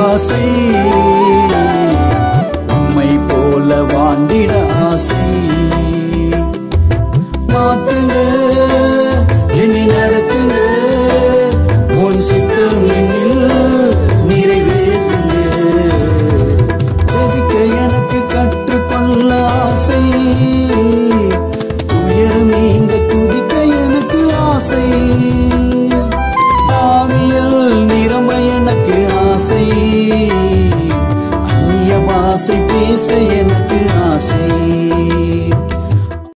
ஆசை, உம்மை போல வாழ்ந்திட ஆசை. மாத்துங்க, என்னை நடத்துங்க, உன் சித்தம் என்னில் நிறைவேற்றுங்க. ஜெபிக்க எனக்கு கற்றுக்கொள்ள ஆசை, துயரம் நீங்க துதிக்க எனக்கு ஆசை. ஆவியில் நிரம்ப எனக்கு ஆசை, அந்நிய பாஷை பேச எனக்கு ஆசை.